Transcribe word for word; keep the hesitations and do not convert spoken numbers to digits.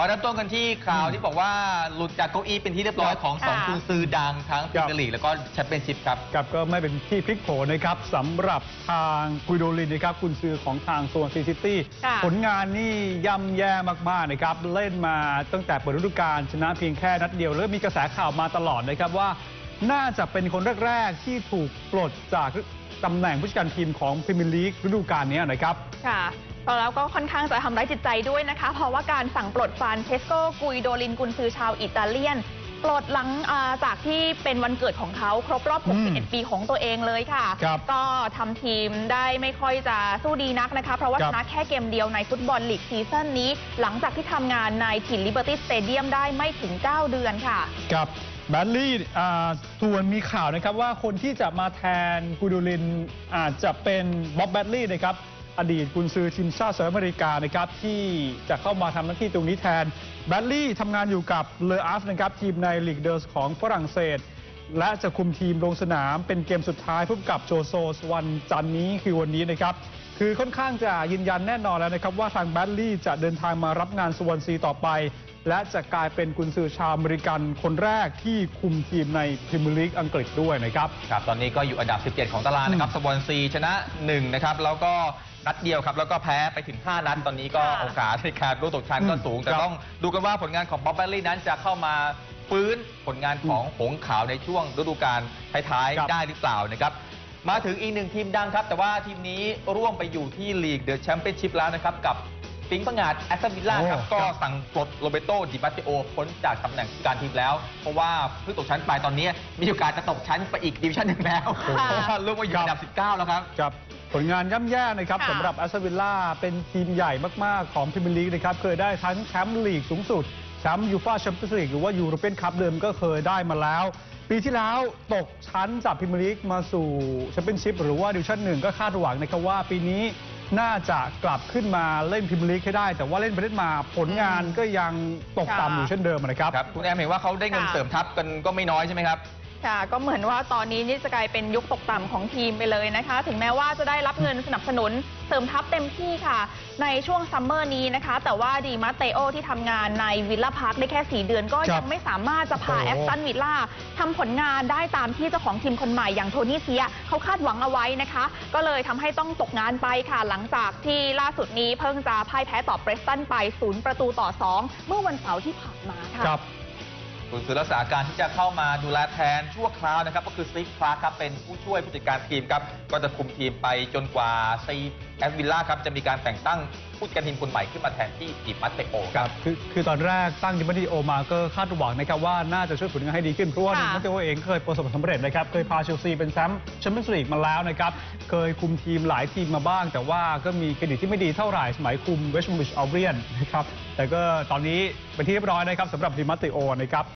มาเริ่มต้นกันที่ข่าวที่บอกว่าหลุดจากเก้าอี้เป็นที่เรียบร้อยของสองกุญซือดังทั้งพรีเมียร์ลีกแล้วก็แชมเปี้ยนชิพครับกับก็ไม่เป็นที่พลิกโผนะครับสำหรับทางกุยโดลินนะครับกุญซือของทางโซนซีซิตี้ผลงานนี่ย่ำแย่มากๆนะครับเล่นมาตั้งแต่เปิดฤดูกาลชนะเพียงแค่นัดเดียวแล้วมีกระแสข่าวมาตลอดนะครับว่าน่าจะเป็นคนแรกๆที่ถูกปลดจากตำแหน่งผู้จัดการทีมของพรีเมียร์ลีกฤดูกาลนี้นะครับค่ะแล้วก็ค่อนข้างจะทำร้ายจิตใจด้วยนะคะเพราะว่าการสั่งปลดฟรานเชสโกกุยโดลินกุนซือชาวอิตาเลียนปลดหลังจากที่เป็นวันเกิดของเขาครบรอบหกสิบเอ็ดปีของตัวเองเลยค่ะก็ทำทีมได้ไม่ค่อยจะสู้ดีนักนะคะเพราะว่าชนะแค่เกมเดียวในฟุตบอลลีกซีซั่นนี้หลังจากที่ทำงานในถิ่นลิเบอร์ตี้สเตเดียมได้ไม่ถึงเก้าเดือนค่ะกับแบดลี่ส่วนมีข่าวนะครับว่าคนที่จะมาแทนกุยโดลินอาจจะเป็นบ๊อบแบดลี่นะครับอดีตกุนซือทีมชาติสหรัฐอเมริกานะครับที่จะเข้ามาทำหน้าที่ตรงนี้แทนแบดลี่ทำงานอยู่กับเลออาฟนะครับทีมในลีกเดอร์สของฝรั่งเศสและจะคุมทีมลงสนามเป็นเกมสุดท้ายพบกับโจโซสวันจันทร์นี้คือวันนี้นะครับคือค่อนข้างจะยืนยันแน่นอนแล้วนะครับว่าทางแบดลี่จะเดินทางมารับงานสวอนซีต่อไปและจะกลายเป็นกุนซือชาวอเมริกันคนแรกที่คุมทีมในพรีเมียร์ลีกอังกฤษด้วยนะครับครับตอนนี้ก็อยู่อันดับสิบเจ็ดของตารางนะครับสวอนซีชนะหนึ่งนะครับแล้วก็นัดเดียวครับแล้วก็แพ้ไปถึงห้านัดตอนนี้ก็โอกาสในการลุ้นตกชั้นก็สูงแต่ต้องดูกันว่าผลงานของบ๊อบแบดลี่นั้นจะเข้ามาฟื้นผลงานของหงส์ขาวในช่วงฤดูกาลท้ายๆได้หรือเปล่านะครับมาถึงอีกหนึ่งทีมดังครับแต่ว่าทีมนี้ร่วงไปอยู่ที่ลีกเดอะแชมเปี้ยนชิพแล้วนะครับกับปิงปังงาดแอสตันวิลล่าครับก็สั่งปลดโรเบโตดิบาติโอพ้นจากตำแหน่งผู้การทีมแล้วเพราะว่าเพิ่งตกชั้นไปตอนนี้มีโอกาสจะตกชั้นไปอีกดิวิชั่นหนึ่งแล้วเพราะว่าลงมาอยู่อันดับสิบเก้าแล้วครับกับผลงานย่ำแย่นะครับสำหรับแอสตันวิลล่าเป็นทีมใหญ่มากๆของพรีเมียร์ลีกนะครับเคยได้ทั้งแชมป์ลีกสูงสุดแชมป์ยูฟ่าแชมเปี้ยนส์ลีกหรือว่ายูโรเปียนคัพเดิมก็เคยได้มาแล้วปีที่แล้วตกชั้นจากพรีเมียร์ลีกมาสู่แชมเปี้ยนชิพหรือว่าดิวิชั่นหนึ่งก็คาดหวังนะครับว่าปีนี้น่าจะกลับขึ้นมาเล่นพรีเมียร์ลีกให้ได้แต่ว่าเล่นไปเล่นมาผลงานก็ยังตกต่ำอยู่เช่นเดิมนะครับคุณแอมเห็นว่าเขาได้เงินเสริมทัพกันก็ไม่น้อยใช่ไหมครับค่ะก็เหมือนว่าตอนนี้นี่จะกลายเป็นยุคตกต่ำของทีมไปเลยนะคะถึงแม้ว่าจะได้รับเงินสนับสนุนเสริมทัพเต็มที่ค่ะในช่วงซัมเมอร์นี้นะคะแต่ว่าดีมาเตโอที่ทำงานในวิลล่าพาร์คได้แค่สี่เดือนก็ยังไม่สามารถจะพาแอสตันวิลล่าทำผลงานได้ตามที่เจ้าของทีมคนใหม่อย่างโทนี่เซียเขาคาดหวังเอาไว้นะคะก็เลยทำให้ต้องตกงานไปค่ะหลังจากที่ล่าสุดนี้เพิ่งจะพ่ายแพ้ต่อเบรสตันไปศูนย์ประตูต่อสองเมื่อวันเสาร์ที่ผ่านมาค่ะกุนซือรักษาการที่จะเข้ามาดูแลแทนชั่วคราวนะครับก็คือสตีฟคลาร์กครับเป็นผู้ช่วยผู้จัดการทีมครับก็จะคุมทีมไปจนกว่าซีแอสวิลล่าครับจะมีการแต่งตั้งผู้จัดการทีมคนใหม่ขึ้นมาแทนที่ดิมัตเตโอครับคือคือตอนแรกตั้งดิมัตเตโอมาก็คาดหวังนะครับว่าน่าจะช่วยผลงานให้ดีขึ้นเพราะว่าดิมัตเตโอเองเคยประสบความสำเร็จนะครับเคยพาเชลซีเป็นแชมป์แชมเปี้ยนส์ลีกมาแล้วนะครับเคยคุมทีมหลายทีมมาบ้างแต่ว่าก็มีเครดิตที่ไม่ดีเท่าไหร่สมัยคุมเวสต์บรอมวิชอัลเบียนนะครับแต่ก็ตอนนี้เป็นที่เรียบร้อยนะครับสำหรับดิมัตเตโอนะครับ